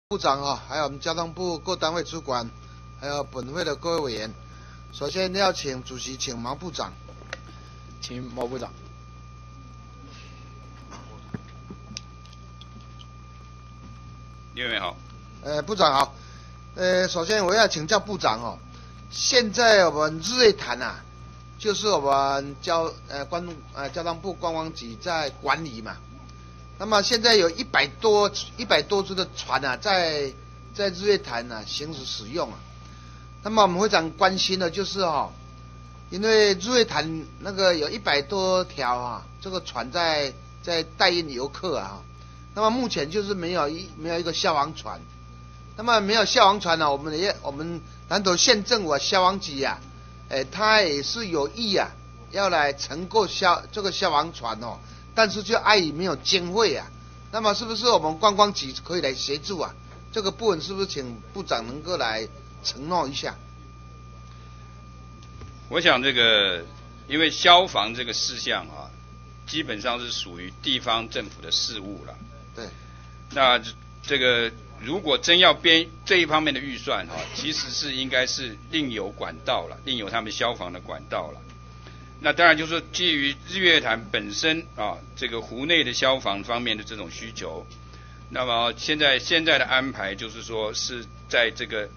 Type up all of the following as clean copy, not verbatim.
部长还有我们交通部各单位主管，还有本会的各位委员。首先要请主席，请毛部长。 请毛部长。 李委员好。 部长好。首先我要请教部长现在我们日月潭就是我们交通部观光局在管理嘛。那么现在有100多只的船在日月潭行驶使用那么我们非常关心的就是因为日月潭那个有100多条这个船在带运游客那么目前就是没有一个消防船。那么没有消防船我们南投县政府消防局他也是有意要来承购这个消防船但是就碍于没有经费那么是不是我们观光局可以来协助这个部分是不是请部长能够来承诺一下？ 我想因为消防这个事项基本上是属于地方政府的事务了。 对。 那如果真要编这一方面的预算其实是应该是另有管道了，另有他们消防的管道了。那当然就是说基于日月潭本身这个湖内的消防方面的这种需求，那么现在的安排就是说是在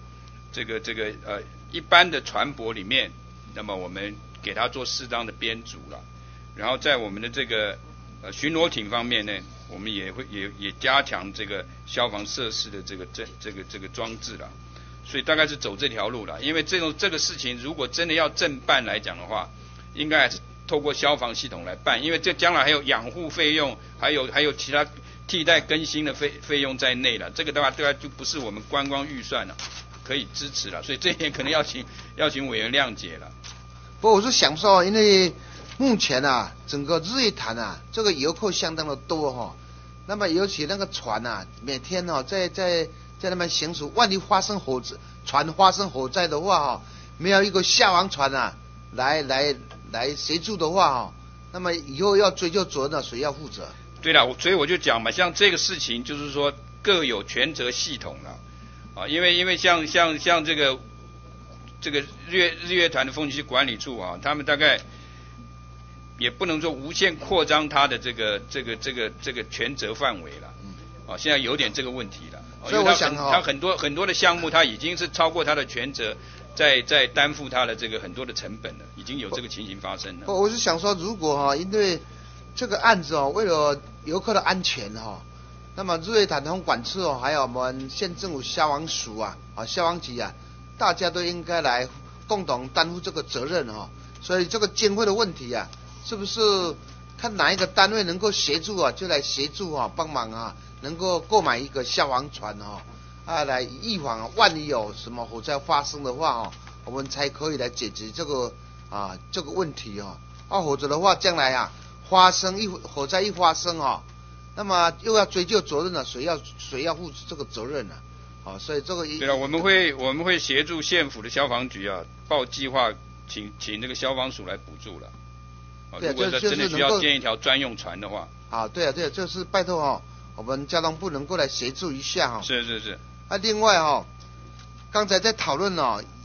一般的船舶里面，那么我们给它做适当的编组了，然后在我们的巡逻艇方面呢，我们也加强这个消防设施的这个装置了，所以大概是走这条路了。因为这个事情如果真的要正办来讲的话，应该还是透过消防系统来办，因为这将来还有养护费用，还有其他替代更新的费用在内了，这个的话就不是我们观光预算可以支持了，所以这一点可能要请委员谅解了。 不过我是想说，因为目前整个日月潭这个游客相当的多那么尤其那个船每天在那边行驶，万一船发生火灾的话没有一个消防船来协助的话那么以后要追究责任谁要负责？ 对了，所以我就讲嘛，像这个事情就是说各有权责系统了因为像这个日月潭的风景区管理处他们大概也不能说无限扩张它的这个权责范围了现在有点这个问题了所以我想它很多的项目它已经是超过它的权责，在担负它的很多的成本了，已经有这个情形发生了。 我是想说，如果因为这个案子为了游客的安全那么日月潭风管处还有我们县政府消防署消防局大家都应该来共同担负这个责任所以这个经费的问题是不是看哪一个单位能够协助就来协助帮忙能够购买一个消防船来预防万一有什么火灾发生的话我们才可以来解决这个问题否则的话将来火灾一发生那么又要追究责任了，谁要负这个责任呢？所以这个对了，我们会协助县府的消防局报计划，请这个消防署来补助了。如果真的需要建一条专用船的话。 对就是拜托我们交通部能够来协助一下是。 另外刚才在讨论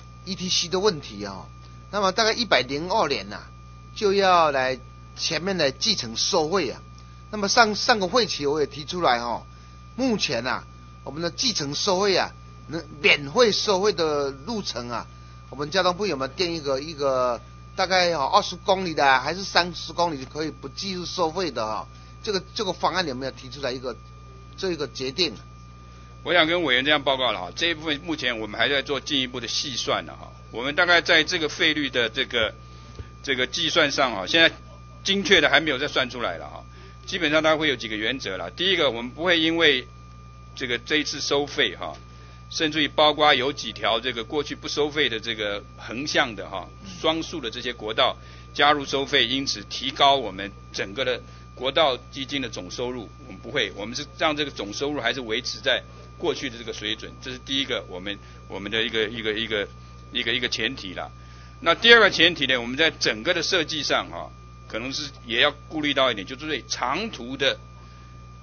ETC 的问题那么大概102年就要来前面的继承收费那么上个会期我也提出来目前我们的继承收费免费收费的路程我们交通部有没有定一个大概20公里的还是30公里可以不计入收费的这个方案有没有提出来一个决定？ 我想跟委员这样报告了这一部分目前我们还在做进一步的细算我们大概在这个费率的这个计算上现在精确的还没有再算出来了基本上它会有几个原则了。第一个，我们不会因为这一次收费甚至于包括有几条过去不收费的横向的双数的这些国道加入收费，因此提高我们整个的国道基金的总收入，我们不会，我们是让这个总收入还是维持在过去的这个水准，这是第一个我们的一个前提啦。那第二个前提呢，我们在整个的设计上可能是也要顾虑到一点，就是对长途的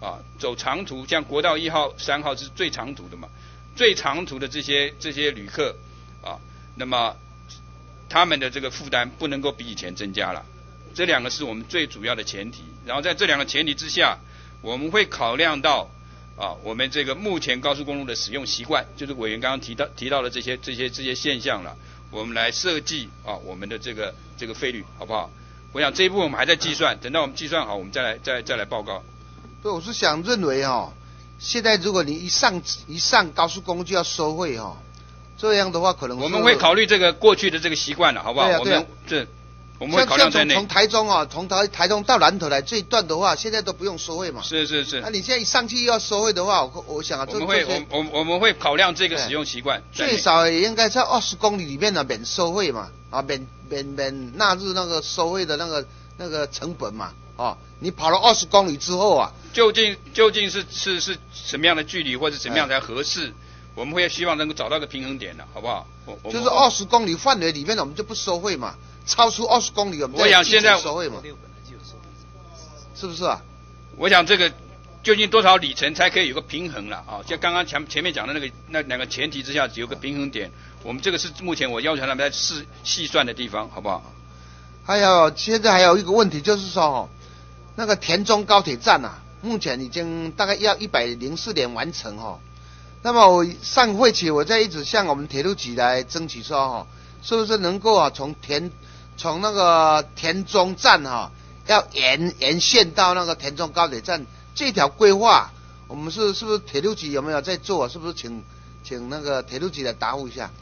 啊，走长途，像国道1号、3号是最长途的嘛，最长途的这些旅客啊，那么他们的这个负担不能够比以前增加了，这2个是我们最主要的前提。然后在这2个前提之下，我们会考量到我们这个目前高速公路的使用习惯，就是委员刚刚提到的这些现象了，我们来设计我们的这个费率，好不好？我想这一部分我们还在计算，等到我们计算好，我们再来报告。 对，我是想认为现在如果你一上高速公路就要收费这样的话可能我们会考虑这个过去的这个习惯了，好不好？我们会考虑在内。 从台中从台中到南投来这一段的话，现在都不用收费嘛。 是。 那你现在一上去又要收费的话，我想我们会考量这个使用习惯， 最少也应该在20公里里面免收费嘛，免纳入那个收费的那个成本嘛。你跑了20公里之后究竟是什么样的距离或者什么样才合适？我们会希望能够找到个平衡点的，好不好？ 就是20公里范围里面我们就不收费嘛，超出20公里我们再继续收费嘛，是不是啊？ 我想这个究竟多少里程才可以有个平衡了像刚刚前面讲的那2个前提之下有个平衡点，我们这个是目前我要求他们在细算的地方，好不好？ 现在还有一个问题就是说那个田中高铁站目前已经大概要104年完成那么我上会期我在一直向我们铁路局来争取说是不是能够从那个田中站要沿线到那个田中高铁站这条规划，我们是不是铁路局有没有在做？是不是请那个铁路局来答复一下？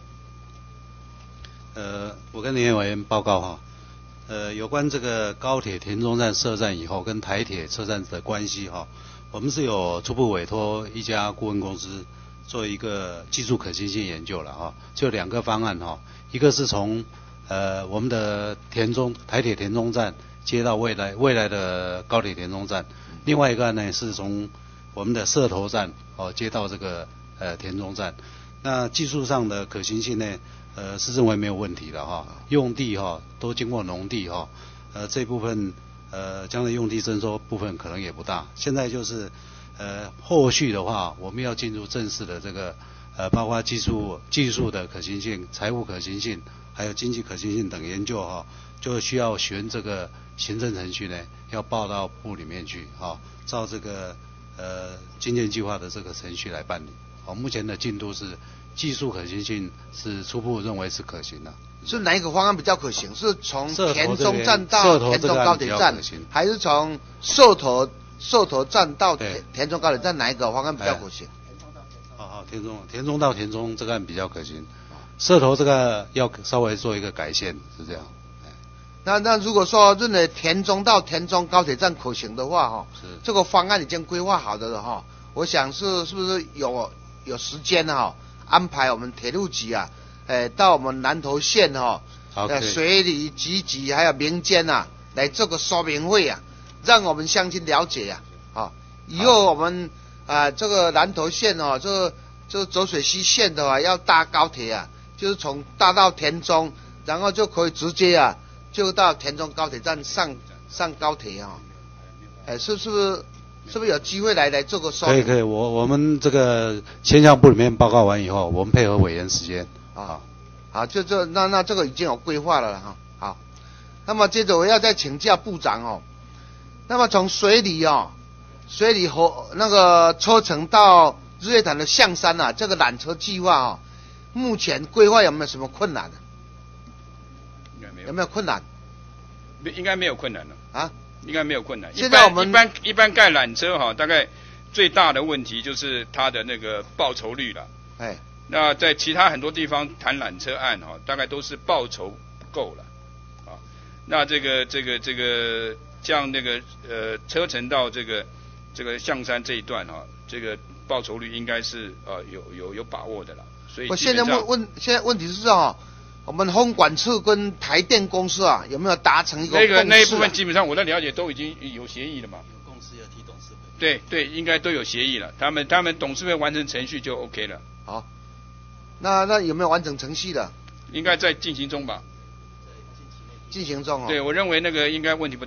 我跟林委员报告有关这个高铁田中站设站以后跟台铁车站的关系我们是有初步委托一家顾问公司做一个技术可行性研究了就2个方案一个是从我们的台铁田中站接到未来的高铁田中站，另外一个呢是从我们的社头站接到这个田中站。那技术上的可行性呢是认为没有问题的用地都经过农地这部分将来用地征收部分可能也不大。现在就是后续的话，我们要进入正式的这个包括技术的可行性、财务可行性，还有经济可行性等研究就需要循这个行政程序呢，要报到部里面去照这个经建计划的这个程序来办理。目前的进度是技术可行性是初步认为是可行的。 是哪一个方案比较可行？是从田中站到田中高铁站，还是从社头站到田中高铁站，哪一个方案比较可行？ 田中到田中这个案比较可行，社头这个要稍微做一个改线，是这样。 那如果说认为田中到田中高铁站可行的话这个方案已经规划好的了我想是不是有时间安排我们铁路局到我们南投县水里集集还有民间来做个说明会让我们乡亲了解以后我们这个南投县这浊水溪线的话要搭高铁就是从搭到田中，然后就可以直接就到田中高铁站上高铁是不是有机会来做个说明？ 可以，我们这个牵项部里面报告完以后，我们配合委员时间好，那这个已经有规划了好，那么接着我要再请教部长那么从水里和那个车程到日月潭的象山这个缆车计划目前规划有没有什么困难有没有困难？ 应该没有困难了应该没有困难。 现在我们一般盖缆车大概最大的问题就是它的那个报酬率了。那在其他很多地方谈缆车案大概都是报酬不够了那这个像那个车程到这个象山这一段这个报酬率应该是有把握的了。所以我现在问题是我们风管处跟台电公司有没有达成一个共识那一部分基本上我的了解都已经有协议了嘛。 有共识要提董事会。 对，应该都有协议了。他们董事会完成程序就 OK 了。 好，那有没有完成程序的？ 应该在进行中吧。 进行中对，我认为那个应该问题不大了。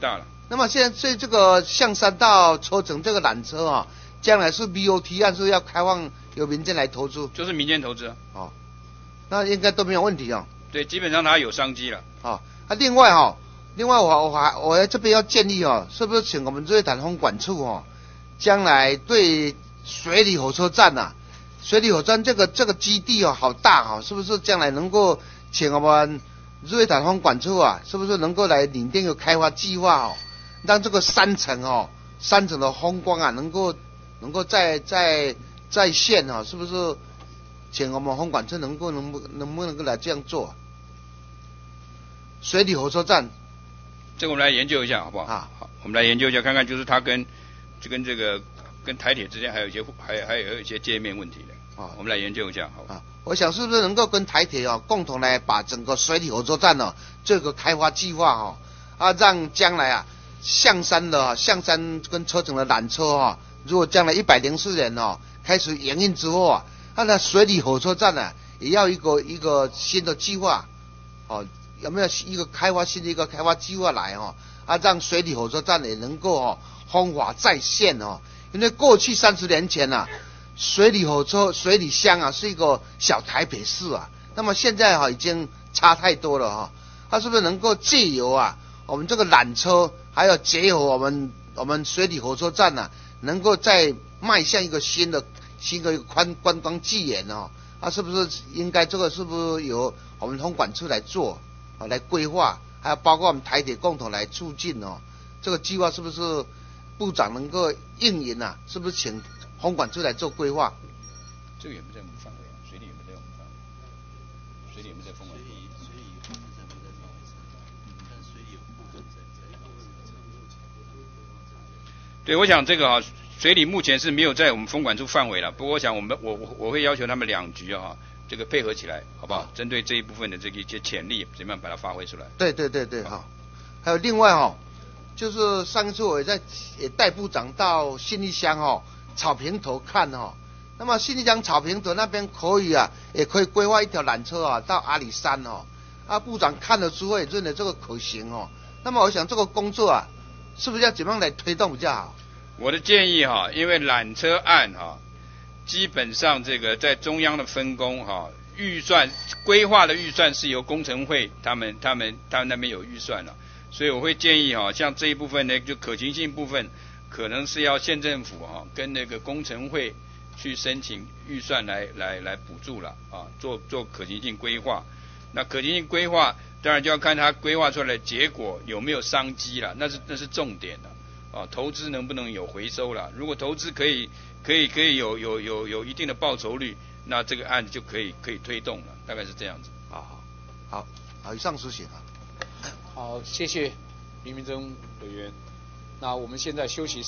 那么现在这个象山到车城这个缆车啊，将来是 BOT 案是要开放由民间来投资， 就是民间投资。 哦，那应该都没有问题哦。 对，基本上它有商机了。 哦，另外我在这边要建议哦，是不是请我们日月潭风管处哦，将来对水里火车站啊，水里火车站这个基地哦好大哦，是不是将来能够请我们日月潭风管处啊，是不是能够来拟定一个开发计划哦，让这个三层的风光啊，能够在线哦，是不是？请我们风管处能不能够来这样做？水里火车站， 这个我们来研究一下好不好？ 啊， 好，我们来研究一下，看看就是它跟台铁之间还有一些界面问题的。啊，我们来研究一下，好吧？ 啊，我想是不是能够跟台铁共同来把整个水里火车站这个开发计划让将来象山跟车城的缆车如果将来104年开始营运之后那水里火车站也要一个新的计划有没有新的一个开发计划来让水里火车站也能够风华再现因为过去30年前水里乡是一个小台北市那么现在已经差太多了它是不是能够借由我们这个缆车，还有结合我们水里火车站能够再迈向一个新的观光纪元是不是应该这个是不是由我们风管处来做来规划，还有包括我们台铁共同来促进这个计划是不是部长能够应允是不是请风管处来做规划？ 这个也不在我们范围水里也不在我们范围，水里也不在风管处。对，我想这个水里目前是没有在我们风管处范围了。不过我想我会要求他们两局这个配合起来，好不好？针对这一部分的这个一些潜力，怎么样把它发挥出来？ 对还有另外就是上次我也带部长到信义乡草坪头看那么信义乡草坪头那边可以也可以规划一条缆车到阿里山部长看了之后也认为这个可行那么我想这个工作是不是要怎么样来推动比较好？ 我的建议因为缆车案基本上这个在中央的分工预算规划的预算是由工程会他们那边有预算了，所以我会建议像这一部分呢，就可行性部分可能是要县政府跟那个工程会去申请预算来补助了做可行性规划。那可行性规划当然就要看它规划出来的结果有没有商机了，那是重点了投资能不能有回收了？如果投资可以有一定的报酬率，那这个案子就可以推动了，大概是这样子。 好，以上执行好，谢谢林明珍委员。那我们现在休息。